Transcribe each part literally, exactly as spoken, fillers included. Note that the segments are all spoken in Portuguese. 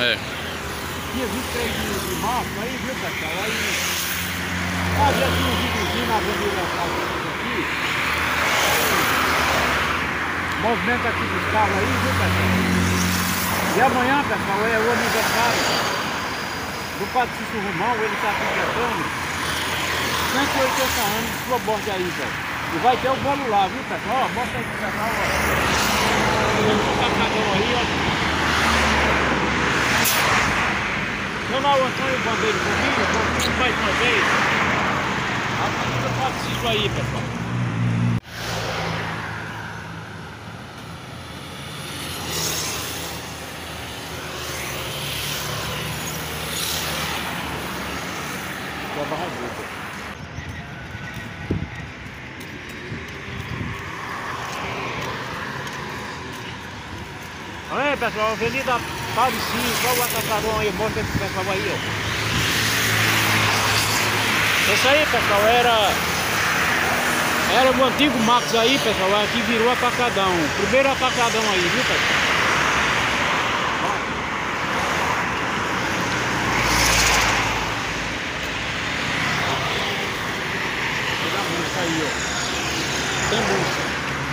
É. Dia vinte e três de, de março, aí, viu, pessoal? Aí, havia aqui um videozinho na Avenida aqui. Movimento aqui dos carros aí, viu, pessoal? E amanhã, pessoal, é o aniversário do Padre Cício Romão, ele está completando cento e oitenta anos de sua morte aí, velho. E vai ter o bolo lá, viu, pessoal? Ó, mostra aí pro pessoal, ó. Tem um tacadão aí, ó. Meu nome é Antônio Bandeira comigo, convido mais uma vez a família do Padre Cício aí, pessoal. Da Barra Bruta. Olha aí, pessoal, Avenida Padre Cício, olha o atacadão aí, mostra esse pessoal aí, ó. Esse aí, pessoal, era era o antigo Max aí, pessoal, aqui virou atacadão. Primeiro atacadão aí, viu, pessoal? Olha a música aí, ó. Tem música.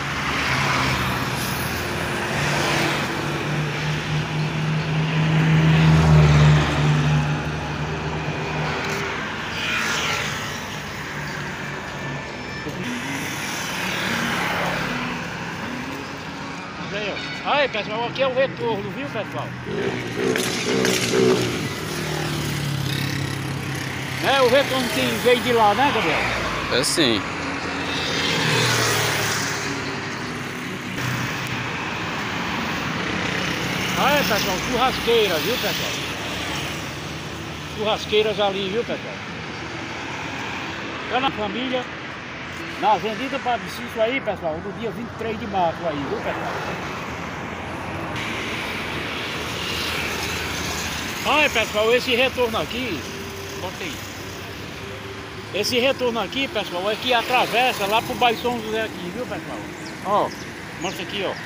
Aí, pessoal, aqui é o retorno, viu, pessoal? É o retorno que veio de lá, né, Gabriel? É sim. Aí, pessoal, churrasqueira, viu, pessoal? Churrasqueiras ali, viu, pessoal? Tá na família, na Avenida Padre Cício aí, pessoal, no dia vinte e três de março aí, viu, pessoal? Olha, pessoal, esse retorno aqui, bota aí. Esse retorno aqui, pessoal, é que atravessa lá pro bairro São José aqui, viu, pessoal? Ó, mostra aqui, ó.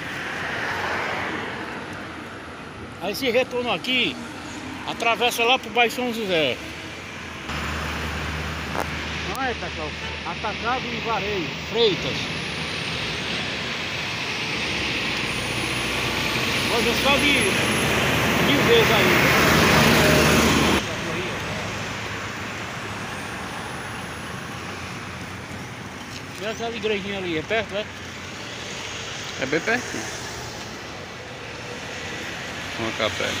Aí esse retorno aqui atravessa lá pro bairro São José. Olha, pessoal, atacado e varejo, Freitas. Hoje é só de mil vezes aí. E aquela igrejinha ali, é perto, né? É bem pertinho. Uma capela.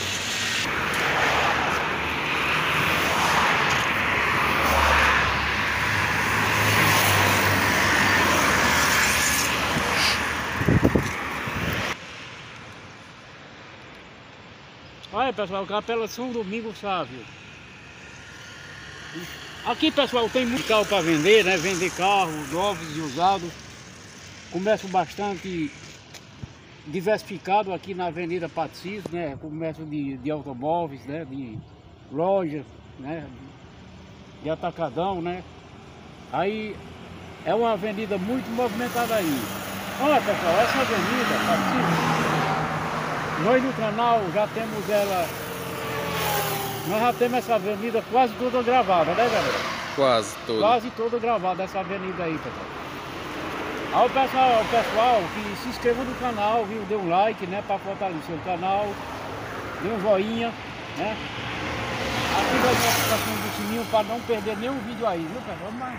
Olha, pessoal, Capela São Domingos Sávio. Aqui, pessoal, tem muito carro para vender, né? Vender carros novos e usados. Comércio bastante diversificado aqui na Avenida Padre Cício, né? Comércio de, de automóveis, né? De lojas, né? De atacadão, né? Aí é uma avenida muito movimentada aí. Olha, pessoal, essa avenida Padre Cício, nós no canal já temos ela, nós já temos essa avenida quase toda gravada, né, galera? Quase toda. Quase toda gravada essa avenida aí, pessoal. Aí o pessoal, o pessoal que se inscreva no canal, viu? Dê um like, né, para fortalecer o canal, dê um joinha, né? Ativa a notificação do sininho para não perder nenhum vídeo aí, viu, pessoal? Mas...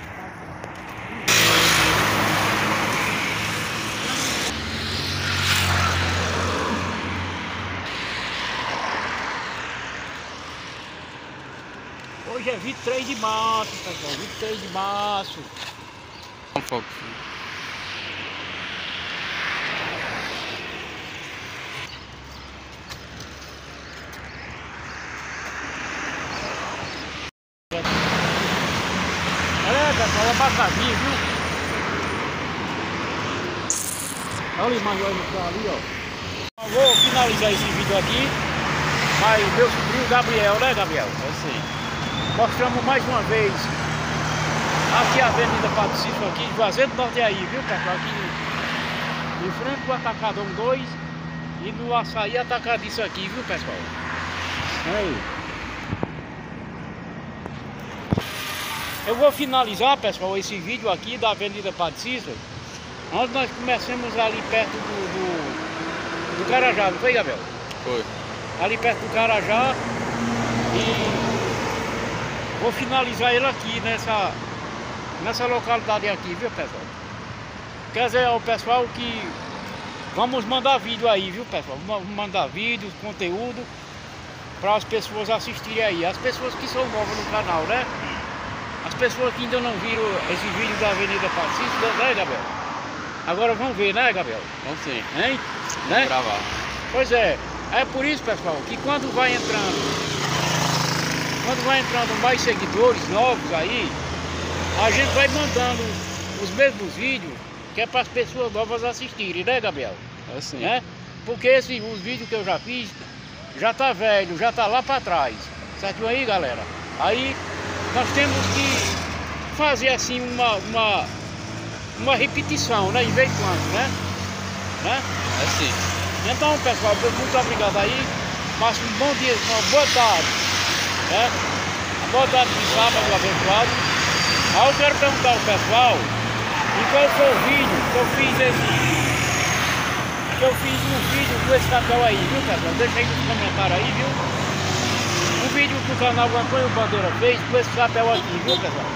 Hoje é vinte e três de março, pessoal, vinte e três de março. Um pouco. Olha, pessoal, abacaxi, viu? Olha mais olha ali, ó. Eu vou finalizar esse vídeo aqui, mas meu sobrinho Gabriel, né, Gabriel? É sim. Mostramos mais uma vez aqui a Avenida Padre Cício aqui, Juazeiro do Norte aí, viu, pessoal? Aqui em frente do Atacadão dois e no Açaí Atacadiço aqui, viu, pessoal? Aí. Eu vou finalizar, pessoal, esse vídeo aqui da Avenida Padre Cícero, onde nós começamos ali perto do, do, do Carajá, não foi, Gabriel? Foi. Ali perto do Carajá. E vou finalizar ele aqui nessa, nessa localidade aqui, viu, pessoal? Quer dizer ao pessoal que vamos mandar vídeo aí, viu, pessoal? Vamos mandar vídeos, conteúdo para as pessoas assistirem aí. As pessoas que são novas no canal, né? As pessoas que ainda não viram esse vídeo da Avenida Padre Cícero, né, Gabriel? Agora vão ver, né, Gabriel? Vamos sim. Hein? Vamos Né? gravar. Pois é. É por isso, pessoal, que quando vai entrando quando vai entrando mais seguidores novos aí, a gente vai mandando os mesmos vídeos que é para as pessoas novas assistirem, né, Gabriel? É sim. Né? Porque esse, os vídeos que eu já fiz já tá velho, já tá lá para trás. Certo aí, galera? Aí nós temos que fazer assim uma, uma, uma repetição, né? De vez em quando, né? né? É sim. Então, pessoal, muito obrigado aí. Passe um bom dia, uma boa tarde, né? Uma boa tarde de sábado abençoado. Aí eu quero perguntar ao pessoal em qual foi o vídeo que eu fiz esse. Que eu fiz um vídeo com esse chapéu aí, viu, pessoal? Deixa aí nos comentários aí, viu? Um vídeo que o canal Antônio Bandeira fez com esse chapéu aqui, viu, pessoal?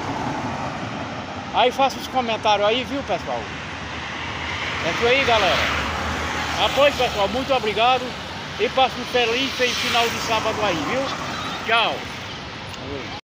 Aí faça os comentários aí, viu, pessoal? É isso aí, galera. Apoio, pessoal, muito obrigado e passe um feliz final de sábado aí, viu? Tchau.